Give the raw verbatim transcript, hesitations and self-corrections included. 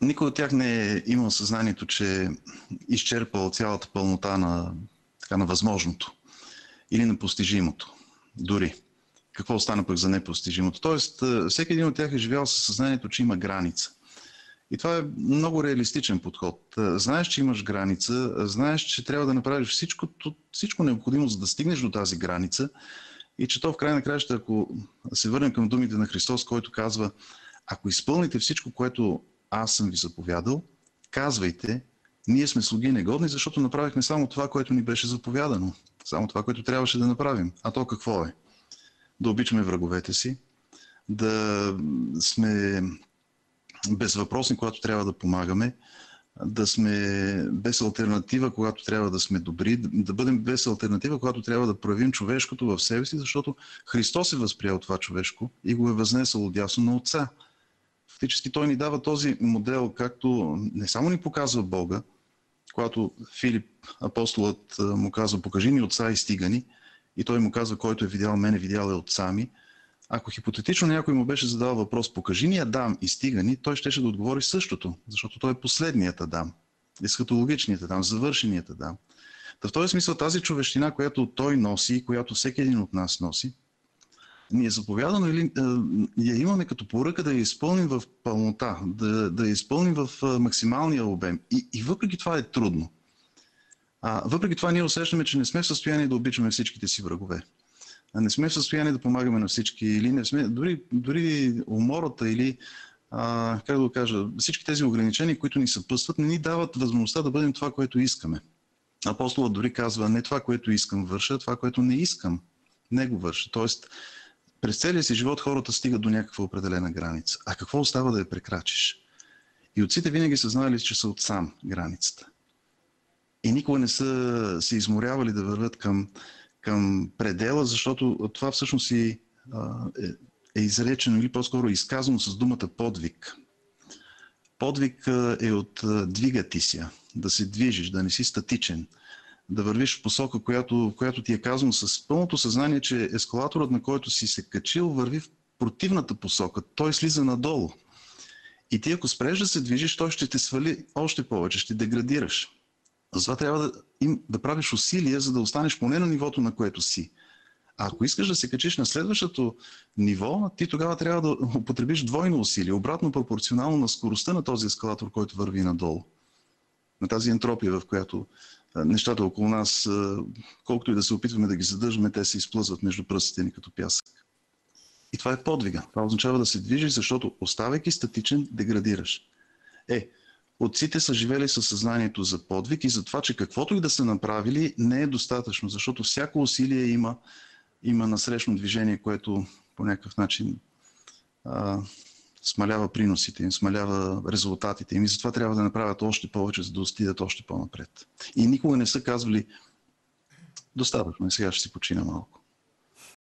никой от тях не е имал съзнанието, че е изчерпал цялата пълнота на, така, на възможното или на постижимото. Дори. Какво остана пък за непостижимото? Тоест, всеки един от тях е живял със съзнанието, че има граница. И това е много реалистичен подход. Знаеш, че имаш граница, знаеш, че трябва да направиш всичко, всичко необходимо, за да стигнеш до тази граница и че то в край на краища, ако се върнем към думите на Христос, който казва: ако изпълните всичко, което аз съм ви заповядал, казвайте, ние сме слуги негодни, защото направихме само това, което ни беше заповядано. Само това, което трябваше да направим. А то какво е? Да обичаме враговете си, да сме безвъпросни, когато трябва да помагаме, да сме без алтернатива, когато трябва да сме добри, да бъдем без алтернатива, когато трябва да проявим човешкото в себе си, защото Христос е възприел това човешко и го е възнесъл отдясно на Отца. Фактически той ни дава този модел, както не само ни показва Бога, когато Филип, апостолът, му казва: покажи ни Отца и стига ни, и той му казва: който е видял мене, видял е Отца ми. Ако хипотетично някой му беше задал въпрос: покажи ни Адам и стига ни, той щеше да отговори същото, защото той е последният Адам, есхатологичният Адам, завършеният Адам. Та в този смисъл тази човещина, която той носи, която всеки един от нас носи, ни е заповядано или я имаме като поръка да я изпълним в пълнота, да, да я изпълним в максималния обем. И, и въпреки това е трудно. А, въпреки това ние усещаме, че не сме в състояние да обичаме всичките си врагове. Не сме в състояние да помагаме на всички, или не сме, дори, дори умората или, а, как да го кажа, всички тези ограничения, които ни съпътстват, не ни дават възможността да бъдем това, което искаме. Апостолът дори казва: не това, което искам върша, това, което не искам, не го върша. Тоест, през целия си живот хората стигат до някаква определена граница. А какво остава да я прекрачиш? И отците винаги са знали, че са отсам границата. И никога не са се изморявали да вървят към към предела, защото това всъщност е, е изречено или по-скоро е изказано с думата подвиг. Подвиг е от двигати си, да се движиш, да не си статичен, да вървиш в посока, която, която ти е казано с пълното съзнание, че ескалаторът, на който си се качил, върви в противната посока. Той слиза надолу. И ти, ако спреш да се движиш, той ще те свали още повече, ще деградираш. Затова трябва да, им, да правиш усилия, за да останеш поне на нивото, на което си. А ако искаш да се качиш на следващото ниво, ти тогава трябва да употребиш двойно усилие, обратно пропорционално на скоростта на този ескалатор, който върви надолу. На тази ентропия, в която нещата около нас, колкото и да се опитваме да ги задържаме, те се изплъзват между пръстите ни като пясък. И това е подвига. Това означава да се движиш, защото оставайки статичен, деградираш. Е, отците са живели със съзнанието за подвиг и за това, че каквото и да са направили, не е достатъчно, защото всяко усилие има, има насрещно движение, което по някакъв начин а, смалява приносите им, смалява резултатите им и затова трябва да направят още повече, за да отидат още по-напред. И никога не са казвали: достатъчно, сега ще си почина малко.